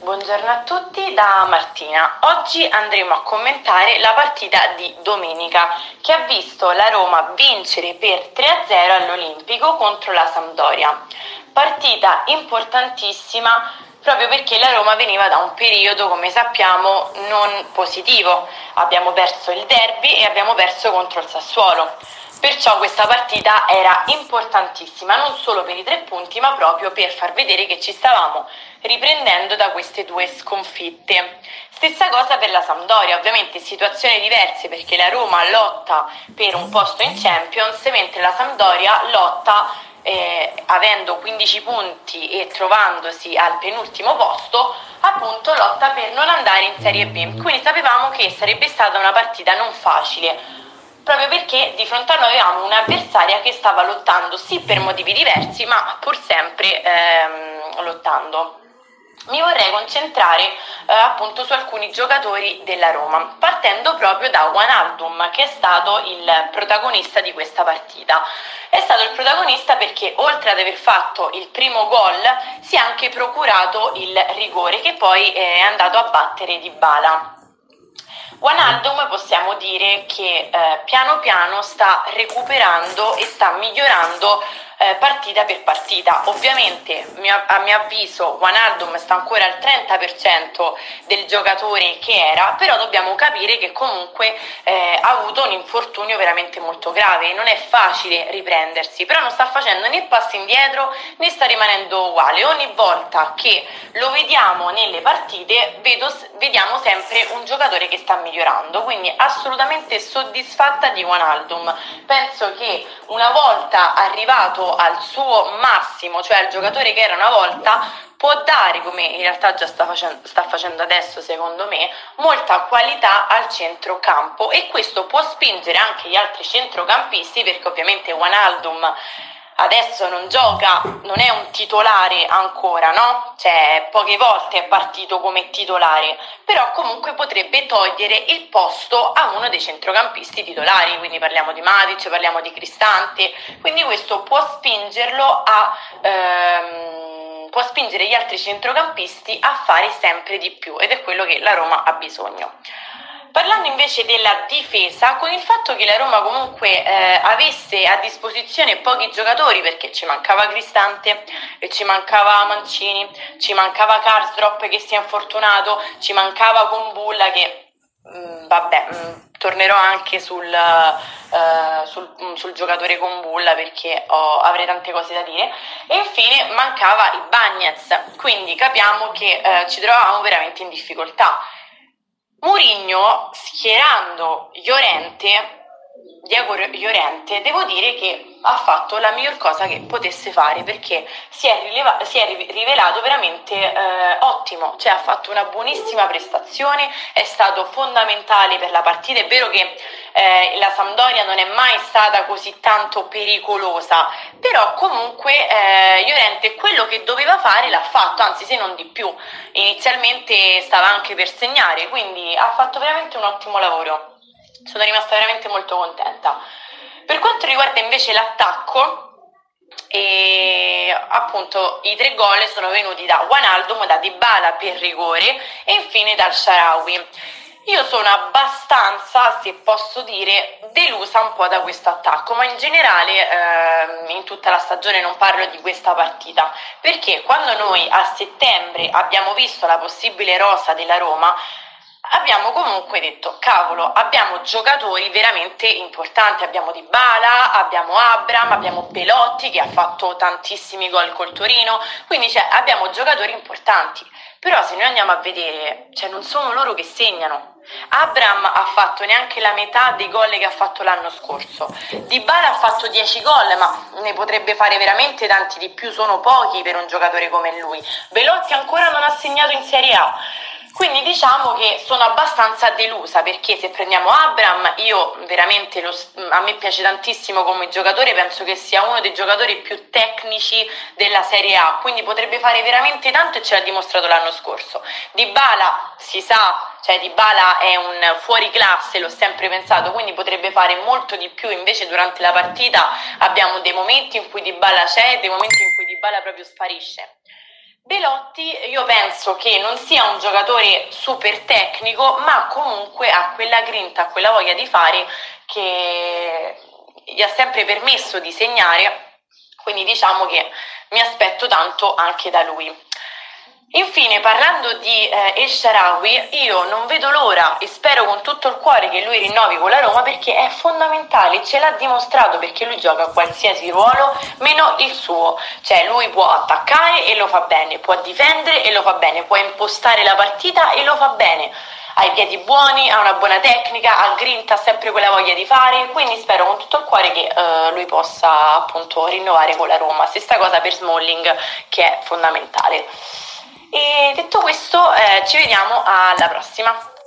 Buongiorno a tutti da Martina. Oggi andremo a commentare la partita di domenica che ha visto la Roma vincere per 3-0 all'Olimpico contro la Sampdoria. Partita importantissima proprio perché la Roma veniva da un periodo, come sappiamo, non positivo. Abbiamo perso il derby e abbiamo perso contro il Sassuolo. Perciò questa partita era importantissima non solo per i 3 punti ma proprio per far vedere che ci stavamo riprendendo da queste 2 sconfitte. Stessa cosa per la Sampdoria, ovviamente situazioni diverse perché la Roma lotta per un posto in Champions mentre la Sampdoria lotta avendo 15 punti e trovandosi al penultimo posto, appunto lotta per non andare in Serie B. Quindi sapevamo che sarebbe stata una partita non facile, proprio perché di fronte a noi avevamo un'avversaria che stava lottando sì per motivi diversi ma pur sempre lottando. Mi vorrei concentrare appunto su alcuni giocatori della Roma, partendo proprio da Wijnaldum, che è stato il protagonista di questa partita. È stato il protagonista perché oltre ad aver fatto il primo gol si è anche procurato il rigore che poi è andato a battere Dybala. Wijnaldum possiamo dire che piano piano sta recuperando e sta migliorando partita per partita. Ovviamente a mio avviso Wijnaldum sta ancora al 30% del giocatore che era, però dobbiamo capire che comunque ha avuto un infortunio veramente molto grave, non è facile riprendersi, però non sta facendo né passi indietro né sta rimanendo uguale. Ogni volta che lo vediamo nelle partite vediamo sempre un giocatore che sta migliorando, quindi assolutamente soddisfatta di Wijnaldum. Penso che una volta arrivato al suo massimo, cioè al giocatore che era una volta, può dare, come in realtà già sta facendo adesso secondo me, molta qualità al centrocampo, e questo può spingere anche gli altri centrocampisti, perché ovviamente Wijnaldum adesso non gioca, non è un titolare ancora, no? Cioè poche volte è partito come titolare, però comunque potrebbe togliere il posto a uno dei centrocampisti titolari, quindi parliamo di Matic, parliamo di Cristante, quindi questo può spingerlo può spingere gli altri centrocampisti a fare sempre di più, ed è quello che la Roma ha bisogno. Parlando invece della difesa, con il fatto che la Roma comunque avesse a disposizione pochi giocatori, perché ci mancava Cristante, e ci mancava Mancini, ci mancava Karsdorp che si è infortunato, ci mancava Kumbulla che tornerò anche sul giocatore Kumbulla perché avrei tante cose da dire, e infine mancava Ibañez, quindi capiamo che ci trovavamo veramente in difficoltà. Mourinho, schierando Diego Llorente, devo dire che ha fatto la miglior cosa che potesse fare, perché si è rivelato veramente ottimo, cioè ha fatto una buonissima prestazione, è stato fondamentale per la partita. È vero che la Sampdoria non è mai stata così tanto pericolosa, però comunque Llorente quello che doveva fare l'ha fatto, anzi se non di più. Inizialmente stava anche per segnare, quindi ha fatto veramente un ottimo lavoro. Sono rimasta veramente molto contenta. Per quanto riguarda invece l'attacco, appunto i 3 gol sono venuti da Wijnaldum, da Dybala per rigore e infine dal Shaarawy. Io sono abbastanza, se posso dire, delusa un po' da questo attacco, ma in generale in tutta la stagione, non parlo di questa partita, perché quando noi a settembre abbiamo visto la possibile rosa della Roma, abbiamo comunque detto cavolo, abbiamo giocatori veramente importanti, abbiamo Dybala, abbiamo Abraham, abbiamo Belotti che ha fatto tantissimi gol col Torino, quindi abbiamo giocatori importanti. Però se noi andiamo a vedere, non sono loro che segnano. Abraham ha fatto neanche la metà dei gol che ha fatto l'anno scorso. Dybala ha fatto 10 gol, ma ne potrebbe fare veramente tanti di più, sono pochi per un giocatore come lui. Belotti ancora non ha segnato in Serie A. Quindi diciamo che sono abbastanza delusa, perché se prendiamo Abraham, io veramente a me piace tantissimo come giocatore, penso che sia uno dei giocatori più tecnici della Serie A, quindi potrebbe fare veramente tanto e ce l'ha dimostrato l'anno scorso. Dybala si sa, Dybala è un fuoriclasse, l'ho sempre pensato, quindi potrebbe fare molto di più. Invece durante la partita abbiamo dei momenti in cui Dybala c'è e dei momenti in cui Dybala proprio sparisce. Belotti io penso che non sia un giocatore super tecnico, ma comunque ha quella grinta, quella voglia di fare che gli ha sempre permesso di segnare, quindi diciamo che mi aspetto tanto anche da lui. Infine, parlando di El Shaarawy, io non vedo l'ora e spero con tutto il cuore che lui rinnovi con la Roma, perché è fondamentale, ce l'ha dimostrato, perché lui gioca a qualsiasi ruolo meno il suo, cioè lui può attaccare e lo fa bene, può difendere e lo fa bene, può impostare la partita e lo fa bene, ha i piedi buoni, ha una buona tecnica, ha grinta, ha sempre quella voglia di fare, quindi spero con tutto il cuore che lui possa appunto rinnovare con la Roma. Stessa cosa per Smalling, che è fondamentale. E detto questo, ci vediamo alla prossima.